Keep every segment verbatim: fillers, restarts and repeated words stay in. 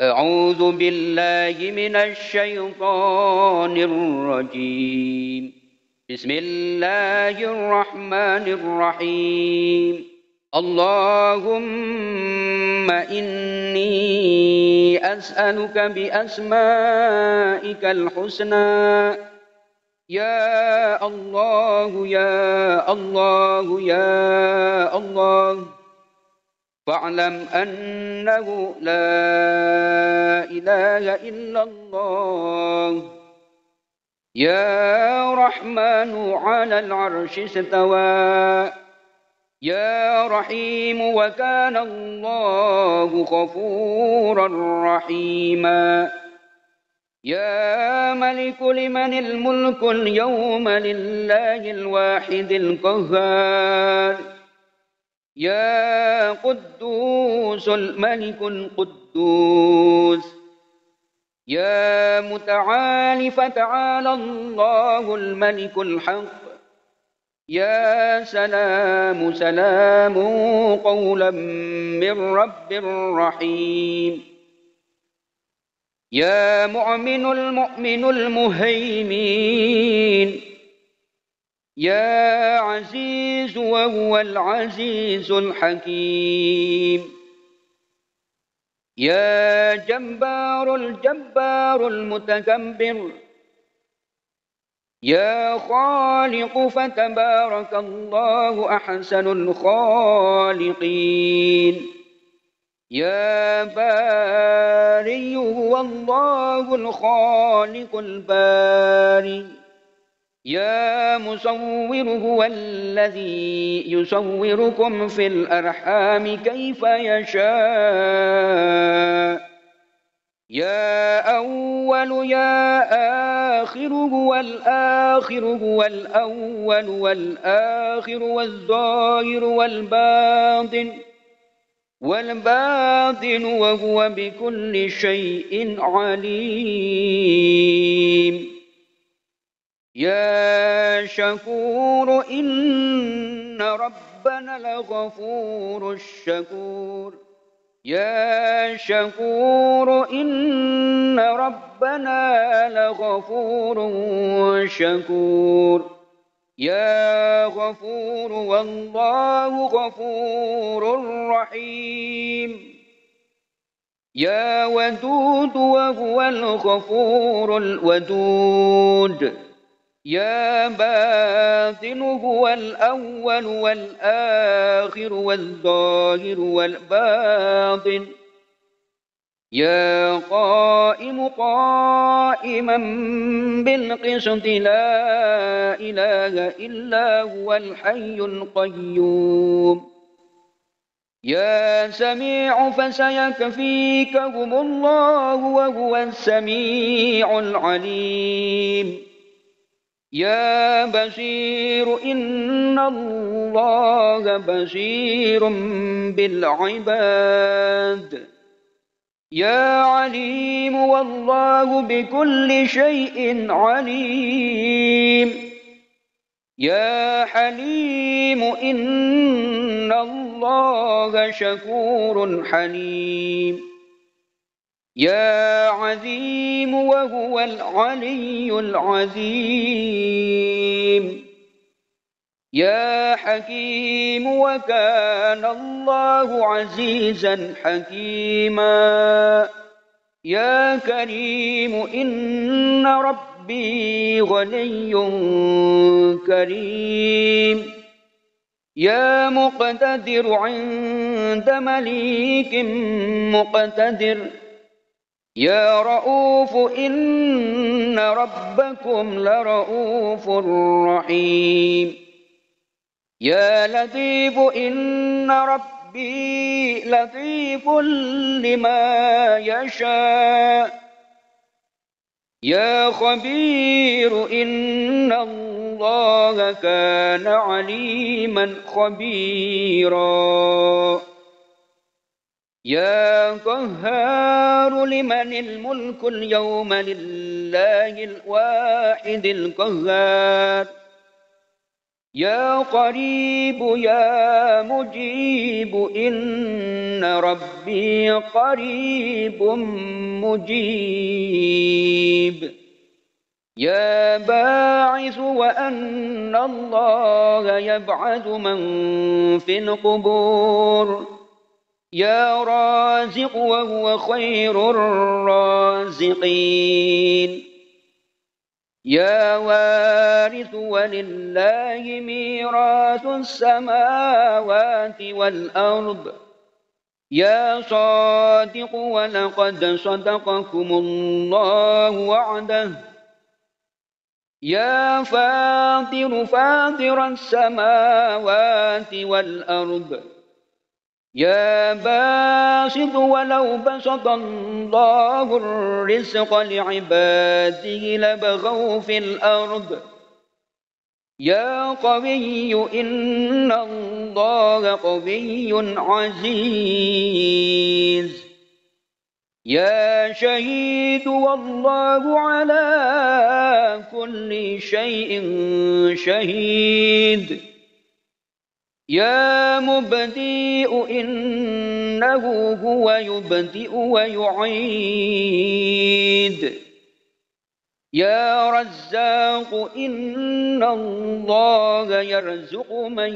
أعوذ بالله من الشيطان الرجيم. بسم الله الرحمن الرحيم. اللهم إني أسألك بأسمائك الحسنى. يا الله يا الله يا الله، فاعلم أنه لا إله إلا الله. يا رحمن على العرش استوى. يا رحيم وكان الله غفورا رحيما. يا ملك لمن الملك اليوم لله الواحد القهار. يا قدوس الملك القدوس. يا متعال فتعالى الله الملك الحق. يا سلام سلام قولا من رب رحيم. يا مؤمن المؤمن المهيمن. يا عزيز وهو العزيز الحكيم. يا جبار الجبار المتكبر. يا خالق فتبارك الله أحسن الخالقين. يا باري هو الله الخالق الباري. يا مصور هو الذي يصوركم في الأرحام كيف يشاء. يا أول يا آخر هو الآخر هو الأول والآخر والظاهر والباطن والباطن وهو بكل شيء عليم. يا شكور إن ربنا لغفور الشكور. يا شكور إن ربنا لغفور شكور. يا غفور والله غفور رحيم. يا ودود وهو الغفور الودود. يا باطن هو الأول والآخر والظاهر والباطن. يا قائم قائما بالقسط لا إله إلا هو الحي القيوم. يا سميع فسيكفيكهم الله وهو السميع العليم. يا بصير إن الله بصير بالعباد. يا عليم والله بكل شيء عليم. يا حليم إن الله شكور حليم. يا عظيم وهو العلي العظيم. يا حكيم وكان الله عزيزا حكيما. يا كريم إن ربي غني كريم. يا مقتدر عند مليك مقتدر. يا رؤوف إن ربكم لرؤوف رحيم. يا لطيف إن ربي لطيف لما يشاء. يا خبير إن الله كان عليما خبيرا. يا قهار لمن الملك اليوم لله الواحد القهار. يا قريب يا مجيب إن ربي قريب مجيب. يا باعث وأن الله يبعث من في القبور. يا رازق وهو خير الرازقين. يا وارث ولله ميراث السماوات والأرض. يا صادق ولقد صدقكم الله وعده. يا فاطر فاطر السماوات والأرض. يا باسط ولو بسط الله الرزق لعباده لبغوا في الأرض. يا قوي إن الله قوي عزيز. يا شهيد والله على كل شيء شهيد. يا مبدئ إنه هو يبدئ ويعيد. يا رزاق إن الله يرزق من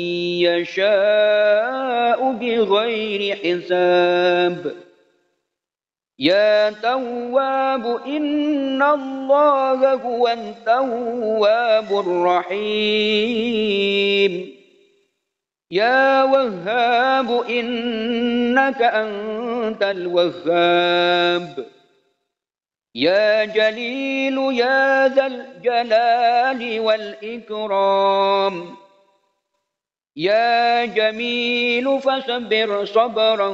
يشاء بغير حساب. يا تواب إن الله هو التواب الرحيم. يا وهاب إنك أنت الوهاب. يا جليل يا ذا الجلال والإكرام. يا جميل فاصبر صبرا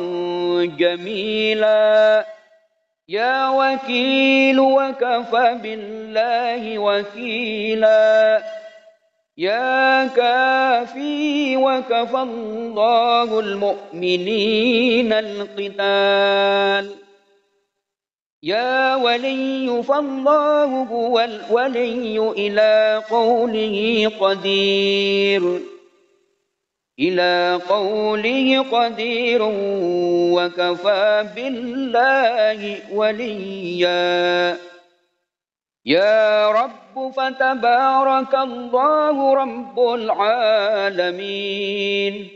جميلا. يا وكيل وكفى بالله وكيلا. يا كافي وكفى الله المؤمنين القتال. يا ولي فالله هو الولي إلى قوله قدير. إلى قوله قدير وكفى بالله وليا. يا رب فتبارك الله رب العالمين.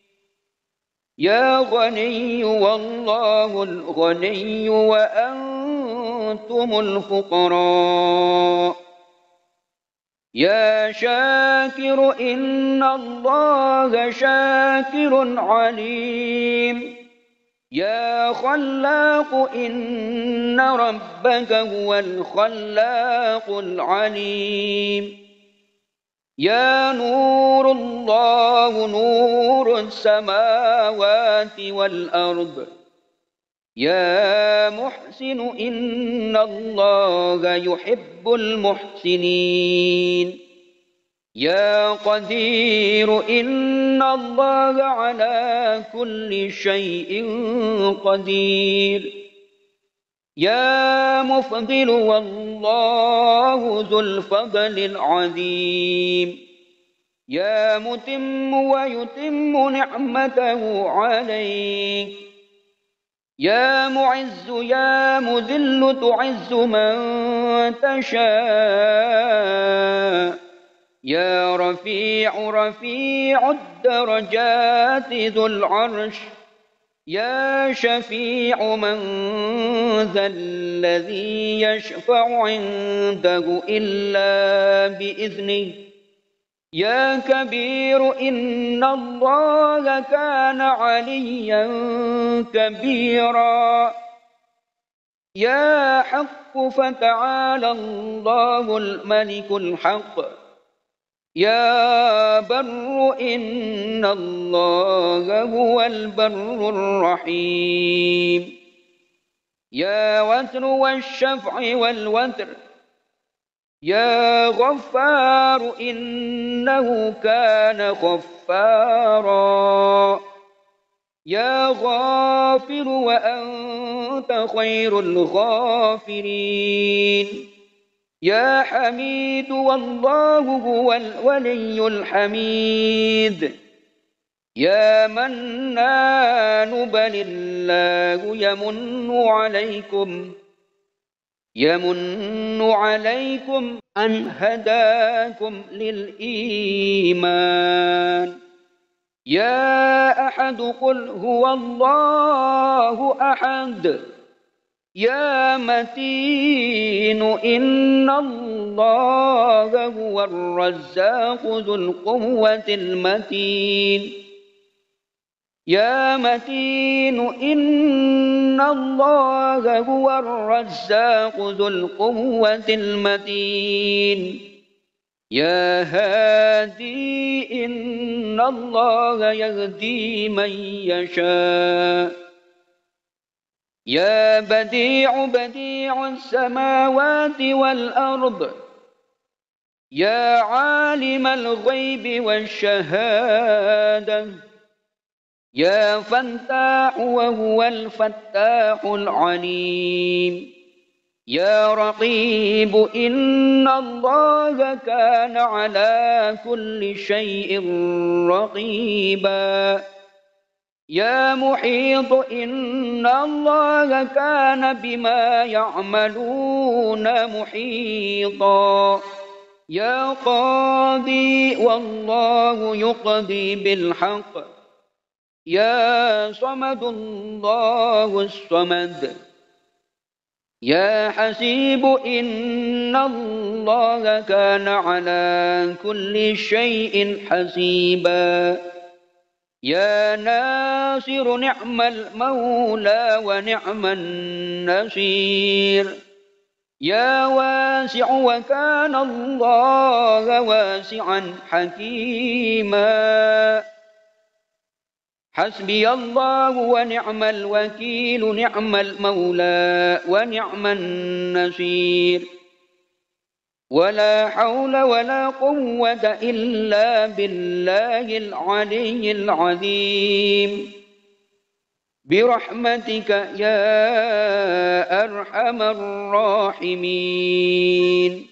يا غني والله الغني وأنتم الفقراء. يا شاكر إن الله شاكر عليم. يا خلاق إن ربك هو الخلاق العليم. يا نور الله نور السماوات والأرض. يا محسن إن الله يحب المحسنين. يا قدير إن الله على كل شيء قدير. يا مفضل والله ذو الفضل العظيم. يا متم ويتم نعمته عليك. يا معز يا مذل تعز من تشاء. يا رفيع رفيع الدرجات ذو العرش. يا شفيع من ذا الذي يشفع عنده إلا بإذنه. يا كبير إن الله كان عليا كبيرا. يا حق فتعالى الله الملك الحق. يا بر إن الله هو البر الرحيم. يا وتر والشفع والوتر. يا غفار إنه كان غفارا. يا غافر وأنت خير الغافرين. يا حميد والله هو الولي الحميد يا منان بل الله يمن عليكم يمن عليكم أن هداكم للإيمان يا أحد قل هو الله أحد يا متين إن الله هو الرزاق ذو القوة المتين يا متين إن الله هو الرزاق ذو القوة المتين يا هادي إن الله يهدي من يشاء يا بديع بديع السماوات والأرض يا عالم الغيب والشهادة يا فتاح وهو الفتاح العليم يا رقيب إن الله كان على كل شيء رقيبا يا محيط إن الله كان بما يعملون محيطا يا قاضي والله يقضي بالحق يا صمد الله الصمد يا حسيب إن الله كان على كل شيء حسيبا يا ناصر نعم المولى ونعم النصير يا واسع وكان الله واسعا حكيما حسبي الله ونعم الوكيل نعم المولى ونعم النصير ولا حول ولا قوة إلا بالله العلي العظيم برحمتك يا أرحم الراحمين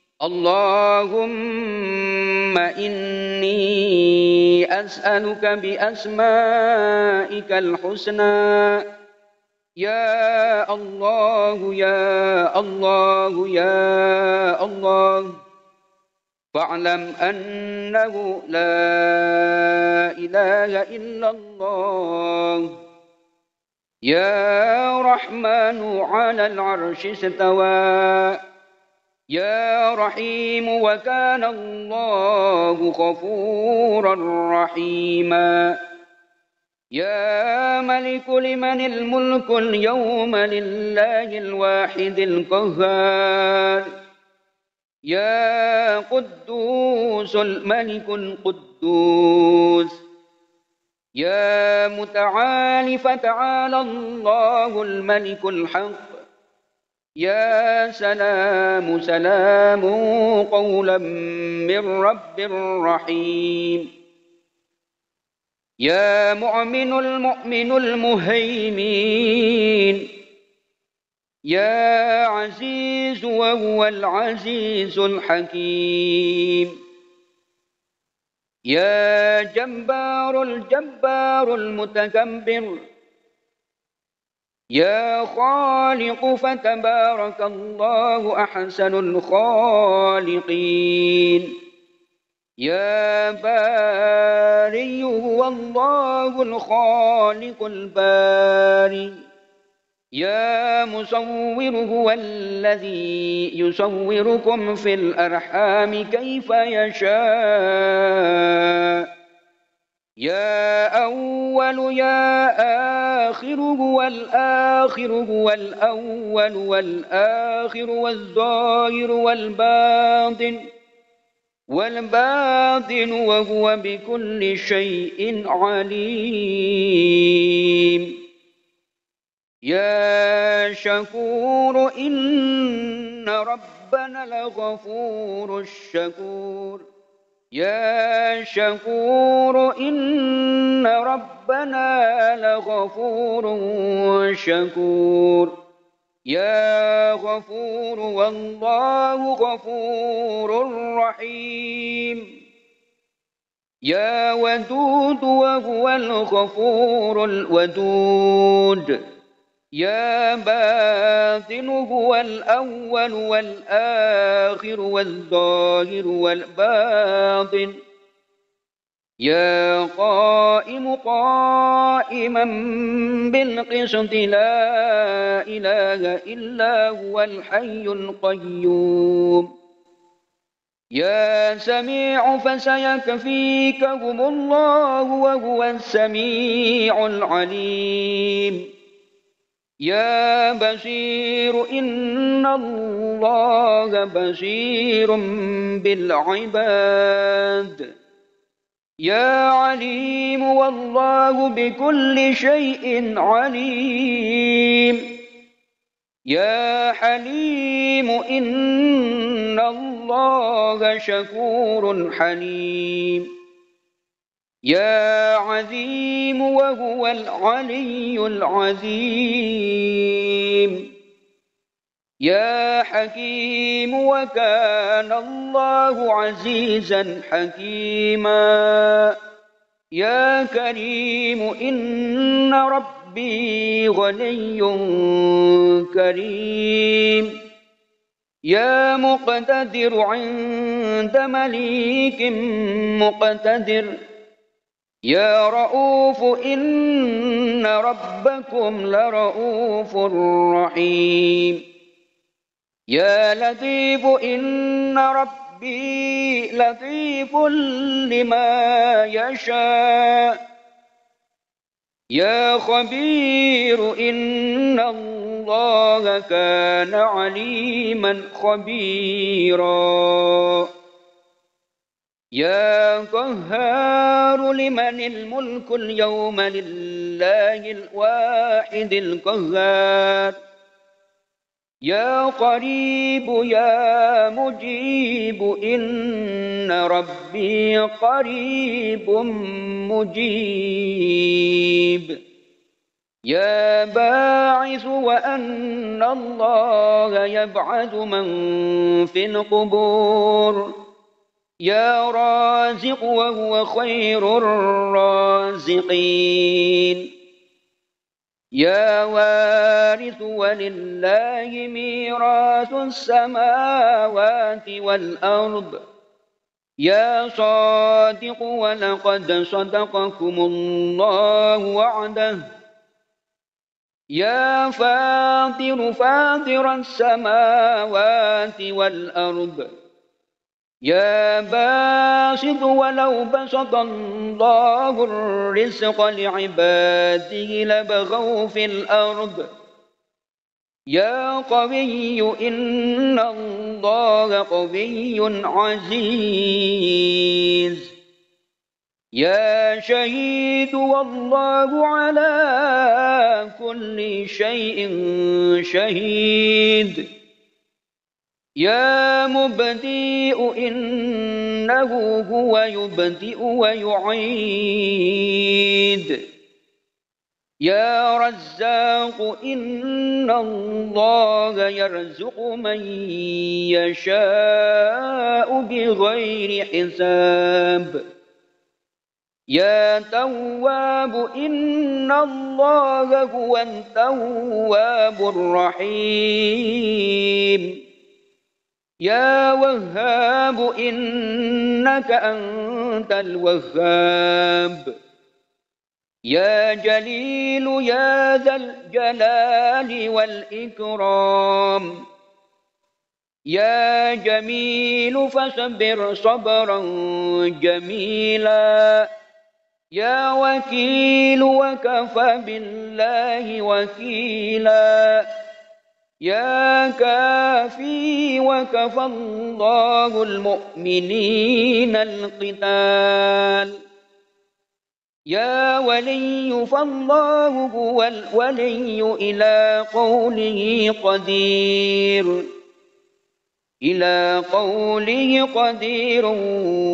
اللهم إني أسألك بأسمائك الحسنى يا الله يا الله يا الله فاعلم أنه لا إله إلا الله يا رحمن على العرش استوى يا رحيم وكان الله غفورا رحيما يا ملك لمن الملك اليوم لله الواحد القهار يا قدوس الملك القدوس يا متعال فتعالى الله الملك الحق يا سلام سلام قولا من رب رحيم يا مؤمن المؤمن المهيمن يا عزيز وهو العزيز الحكيم يا جبار الجبار المتكبر يا خالق فتبارك الله أحسن الخالقين يا باري هو الله الخالق الباري يا مصور هو الذي يصوركم في الأرحام كيف يشاء يا أول يا آخر هو الآخر هو الأول والآخر والظاهر والباطن والباطن وهو بكل شيء عليم يا شكور إن ربنا لغفور الشكور يا شكور إن ربنا لغفور شكور يا غفور والله غفور رحيم. يا ودود وهو الغفور الودود. يا باطن هو الأول والآخر والظاهر والباطن. يا قائم قائما بالقسط لا إله إلا هو الحي القيوم. يا سميع فسيكفيكهم الله وهو السميع العليم. يا بشير إن الله بشير بالعباد. يا عليم والله بكل شيء عليم. يا حليم إن الله شكور حليم. يا عظيم وهو العلي العظيم. يا حكيم وكان الله عزيزا حكيما. يا كريم إن ربي غني كريم. يا مقتدر عند مليك مقتدر. يا رؤوف إن ربكم لرؤوف رحيم. يا لطيف إن ربي لطيف لما يشاء. يا خبير إن الله كان عليما خبيرا. يا قهار لمن الملك اليوم لله الواحد القهار. يا قريب يا مجيب إن ربي قريب مجيب. يا باعث وأن الله يبعث من في القبور. يا رازق وهو خير الرازقين. يا وارث ولله ميراث السماوات والأرض. يا صادق ولقد صدقكم الله وعده. يا فاطر فاطر السماوات والأرض. يا باسط ولو بسط الله الرزق لعباده لبغوا في الأرض. يا قوي إن الله قوي عزيز. يا شهيد والله على كل شيء شهيد. يا مبدئ إنه هو يبدئ ويعيد. يا رزاق إن الله يرزق من يشاء بغير حساب. يا تواب إن الله هو التواب الرحيم. يا وهاب إنك أنت الوهاب. يا جليل يا ذا الجلال والإكرام. يا جميل فاصبر صبرا جميلا. يا وكيل وكفى بالله وكيلا. يا كافي وكفى الله المؤمنين القتال. يا ولي فالله هو الولي إلى قوله قدير. إلى قوله قدير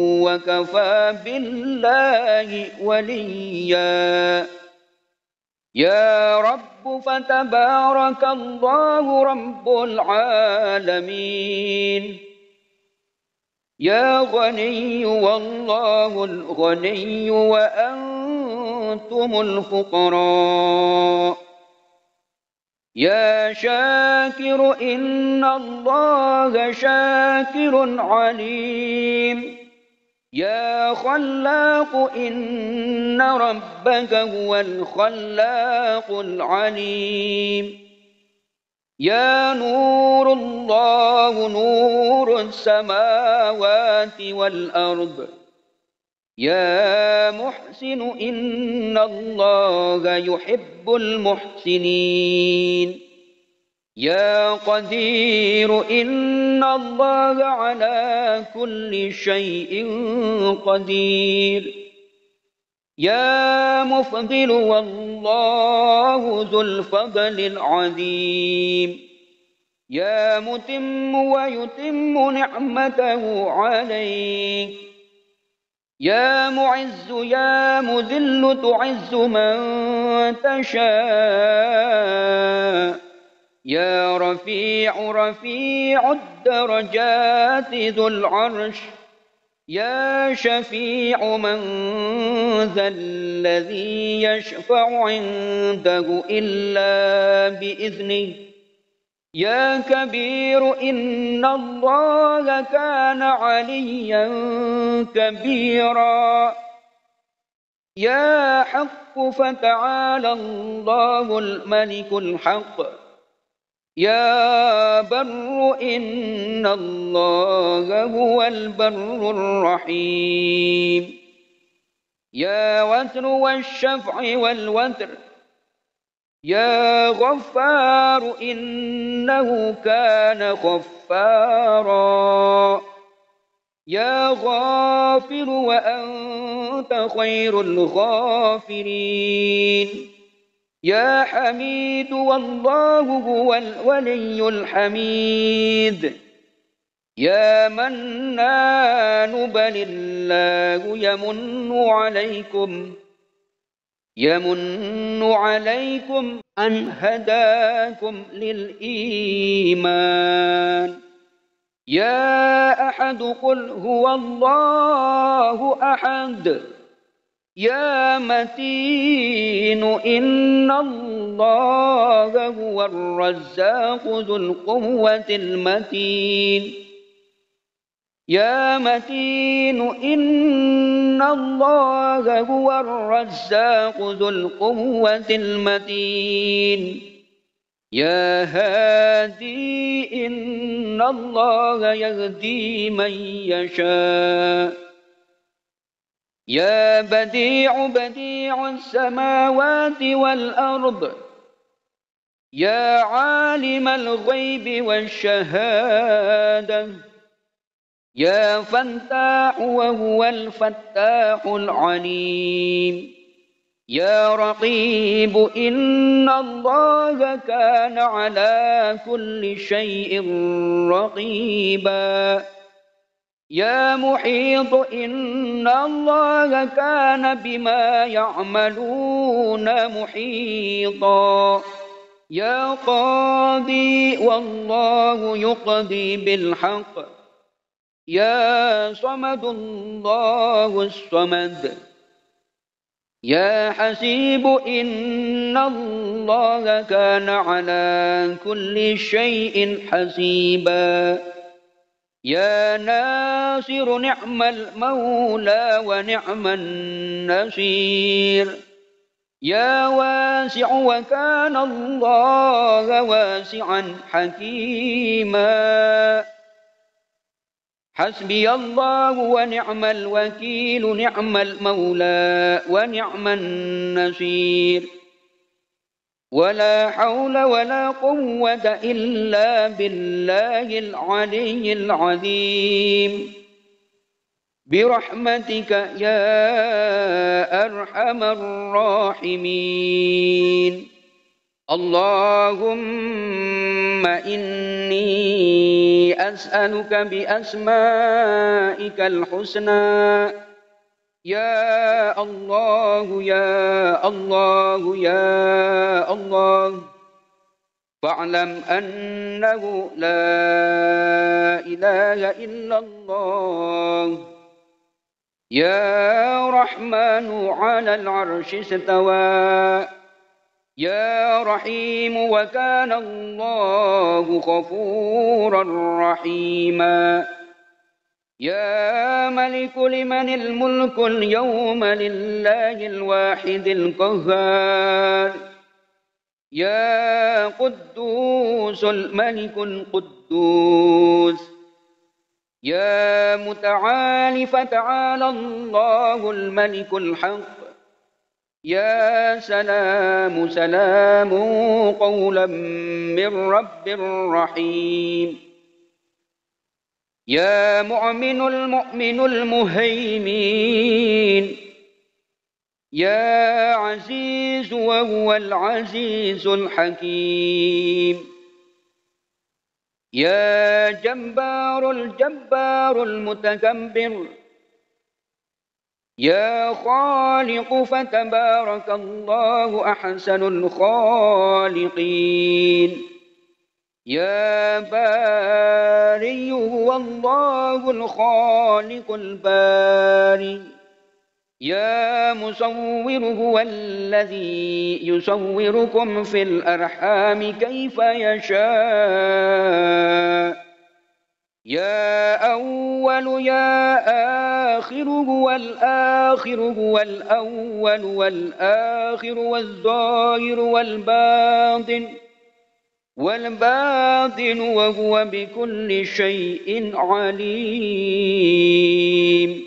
وكفى بالله وليا. يا رب فتبارك الله رب العالمين. يا غني والله الغني وأنتم الفقراء. يا شاكر إن الله شاكر عليم. يا خلاق إن ربك هو الخلاق العليم. يا نور الله نور السماوات والأرض. يا محسن إن الله يحب المحسنين. يا قدير إن الله على كل شيء قدير. يا مفضل والله ذو الفضل العظيم. يا متم ويتم نعمته عليك. يا معز يا مذل تعز من تشاء. يا رفيع رفيع الدرجات ذو العرش. يا شفيع من ذا الذي يشفع عنده إلا بإذنه. يا كبير إن الله كان عليا كبيرا. يا حق فتعالى الله الملك الحق. يا بر إن الله هو البر الرحيم. يا وتر والشفع والوتر. يا غفار إنه كان غفارا. يا غافر وأنت خير الغافرين. يا حميد والله هو الولي الحميد. يا منان بل الله يمن عليكم يمن عليكم أن هداكم للإيمان. يا أحد قل هو الله أحد. يا متين إن الله هو الرزاق ذو القوة المتين. يا متين إن الله هو الرزاق ذو القوة المتين. يا هادي إن الله يهدي من يشاء. يا بديع بديع السماوات والأرض. يا عالم الغيب والشهادة. يا فتاح وهو الفتاح العليم. يا رقيب إن الله كان على كل شيء رقيبا. يا محيط إن الله كان بما يعملون محيطا. يا قاضي والله يقضي بالحق. يا صمد الله الصمد. يا حسيب إن الله كان على كل شيء حسيبا. يا ناصر نعم المولى ونعم النصير. يا واسع وكان الله واسعا حكيما. حسبي الله ونعم الوكيل نعم المولى ونعم النصير. ولا حول ولا قوة إلا بالله العلي العظيم. برحمتك يا أرحم الراحمين. اللهم إني أسألك بأسمائك الحسنى يا الله يا الله يا الله فاعلم أنه لا إله إلا الله. يا رحمن على العرش استوى. يا رحيم وكان الله غفورا رحيما. يا ملك لمن الملك اليوم لله الواحد القهار. يا قدوس الملك القدوس. يا متعال فتعالى الله الملك الحق. يا سلام سلام قولا من رب رحيم. يا مؤمن المؤمن المهيمن. يا عزيز وهو العزيز الحكيم. يا جبار الجبار المتكبر. يا خالق فتبارك الله أحسن الخالقين. يا باري هو الله الخالق الباري. يا مصور هو الذي يصوركم في الأرحام كيف يشاء. يا أول يا آخر هو الآخر هو الأول والآخر والظاهر والباطن والباطن وهو بكل شيء عليم.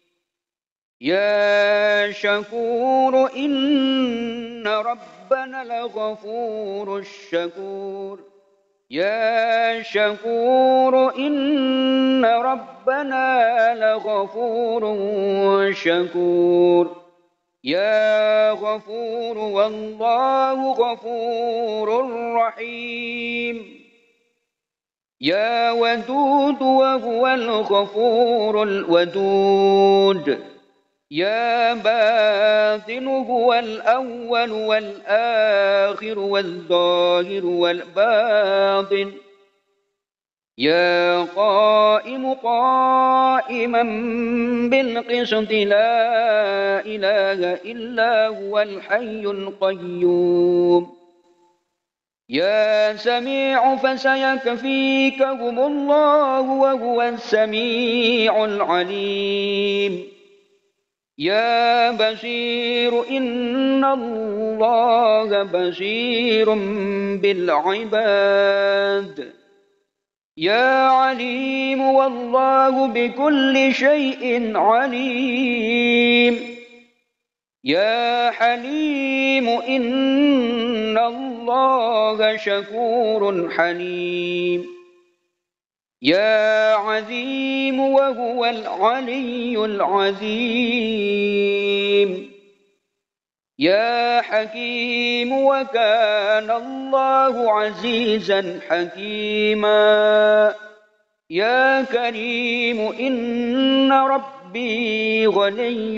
يا شكور إن ربنا لغفور الشكور. يا شكور إن ربنا لغفور شكور. يا غفور والله غفور رحيم. يا ودود وهو الغفور الودود. يا باطن هو الأول والآخر والظاهر والباطن. يا قائم قائما بالقسط لا إله إلا هو الحي القيوم. يا سميع فسيكفيكهم الله وهو السميع العليم. يا بصير إن الله بصير بالعباد. يا عليم والله بكل شيء عليم. يا حليم إن الله شكور حليم. يا عظيم وهو العلي العظيم. يا حكيم وكان الله عزيزا حكيما. يا كريم إن ربي غني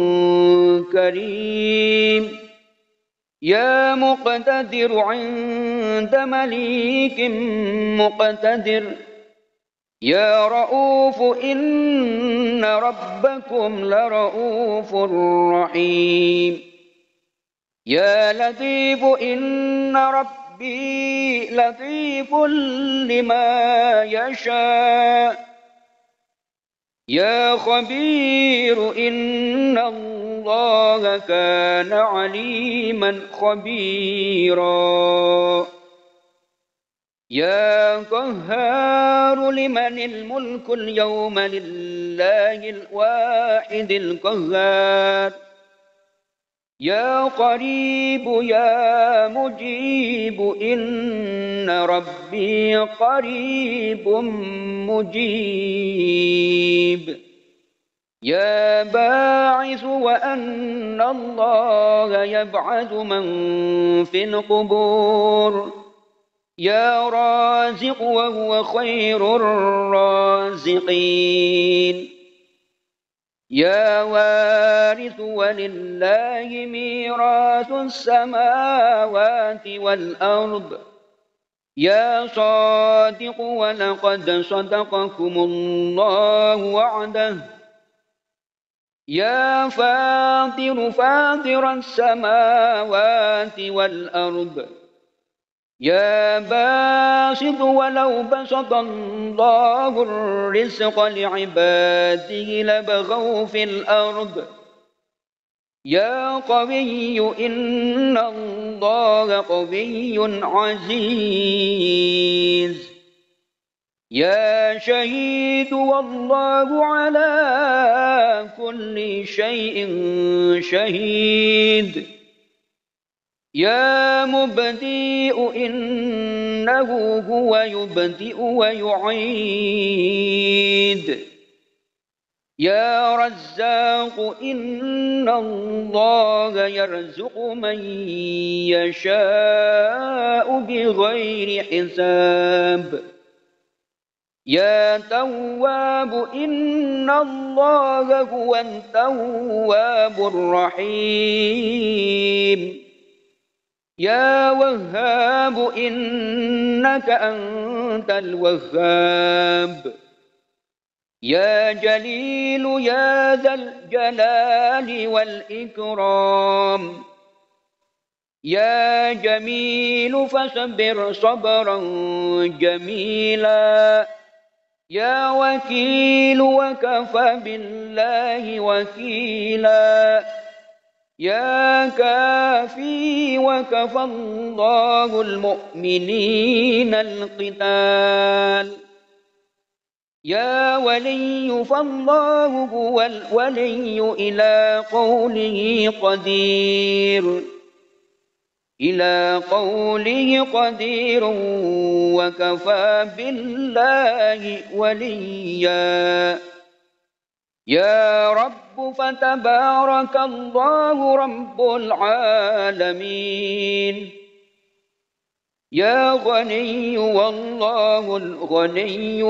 كريم. يا مقتدر عند مليك مقتدر. يا رؤوف إن ربكم لرؤوف رحيم. يا لطيف إن ربي لطيف لما يشاء. يا خبير إن الله كان عليما خبيرا. يا قهار لمن الملك اليوم لله الواحد القهار. يا قريب يا مجيب إن ربي قريب مجيب. يا باعث وأن الله يبعث من في القبور. يا رازق وهو خير الرازقين. يا وارث ولله ميراث السماوات والأرض يا صادق ولقد صدقكم الله وعده يا فاطر فاطر السماوات والأرض يا باسط ولو بسط الله الرزق لعباده لبغوا في الأرض يا قوي إن الله قوي عزيز يا شهيد والله على كل شيء شهيد يا مبدئ إنه هو يبدئ ويعيد يا رزاق إن الله يرزق من يشاء بغير حساب يا تواب إن الله هو التواب الرحيم يا وهاب إنك أنت الوهاب يا جليل يا ذا الجلال والإكرام يا جميل فاصبر صبرا جميلا يا وكيل وكفى بالله وكيلا يا كافي وكفى الله المؤمنين القتال يا ولي فالله هو الولي إلى قوله قدير إلى قوله قدير وكفى بالله وليا يا رب فتبارك الله رب العالمين يا غني والله الغني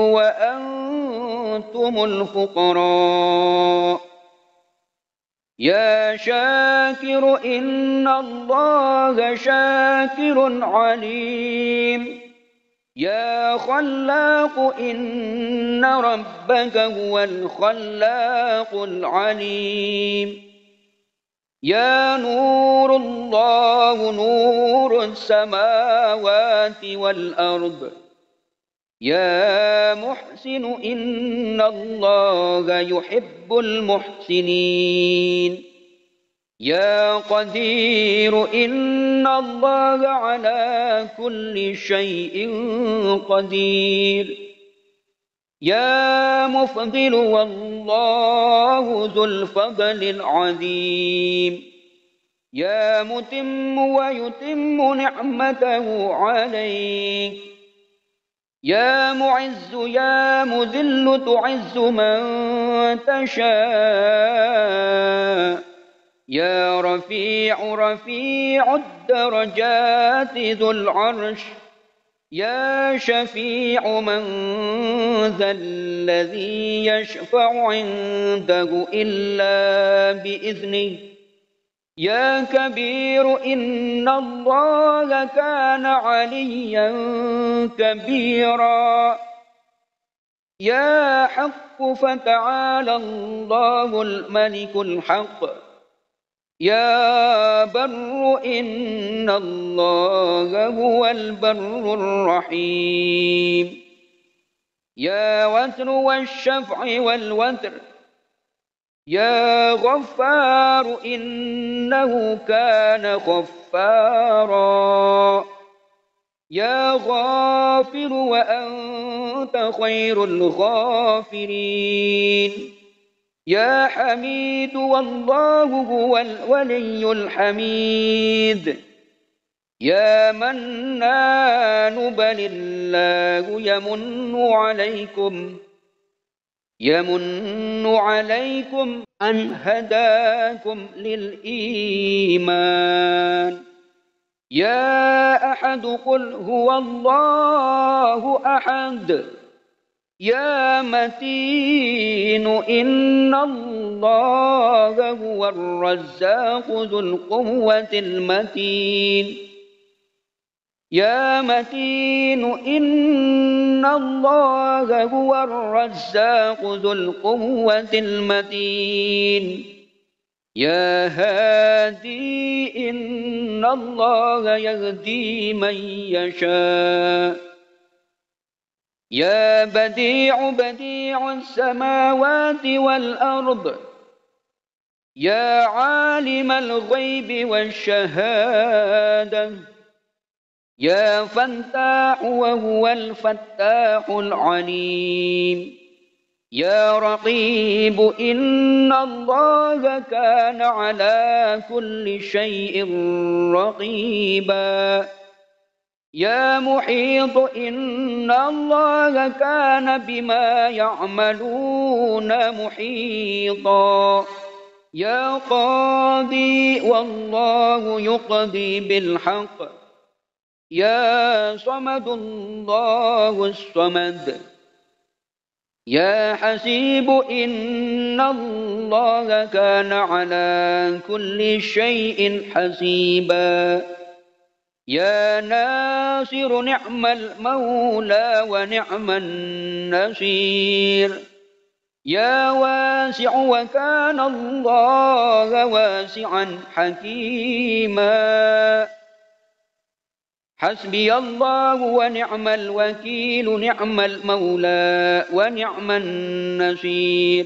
وأنتم الفقراء يا شاكر إن الله شاكر عليم يا خلاق إن ربك هو الخلاق العليم يا نور الله نور السماوات والأرض يا محسن إن الله يحب المحسنين يا قدير إن الله على كل شيء قدير يا مفضل والله ذو الفضل العظيم يا متم ويتم نعمته عليك يا معز يا مذل تعز من تشاء يا رفيع رفيع الدرجات ذو العرش يا شفيع من ذا الذي يشفع عنده إلا بإذنه يا كبير إن الله كان عليا كبيرا يا حق فتعالى الله الملك الحق يا بر إن الله هو البر الرحيم يا وتر والشفع والوتر يا غفار إنه كان غفارا يا غافر وأنت خير الغافرين يا حميد والله هو الولي الحميد يا منان بل الله يمن عليكم يمن عليكم أن هداكم للإيمان يا أحد قل هو الله أحد يا متين إن الله هو الرزاق ذو القوة المتين يا متين إن الله هو الرزاق ذو القوة المتين يا هادي إن الله يهدي من يشاء يا بديع بديع السماوات والأرض يا عالم الغيب والشهادة يا فتاح وهو الفتاح العليم يا رقيب إن الله كان على كل شيء رقيبا يا محيط إن الله كان بما يعملون محيطا يا قاضي والله يقضي بالحق يا صمد الله الصمد يا حسيب إن الله كان على كل شيء حسيبا يا ناصر نعم المولى ونعم النصير يا واسع وكان الله واسعا حكيما حسبي الله ونعم الوكيل نعم المولى ونعم النصير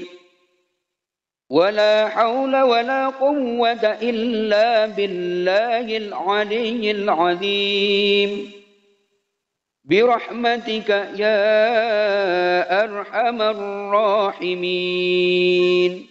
ولا حول ولا قوة إلا بالله العلي العظيم برحمتك يا أرحم الراحمين.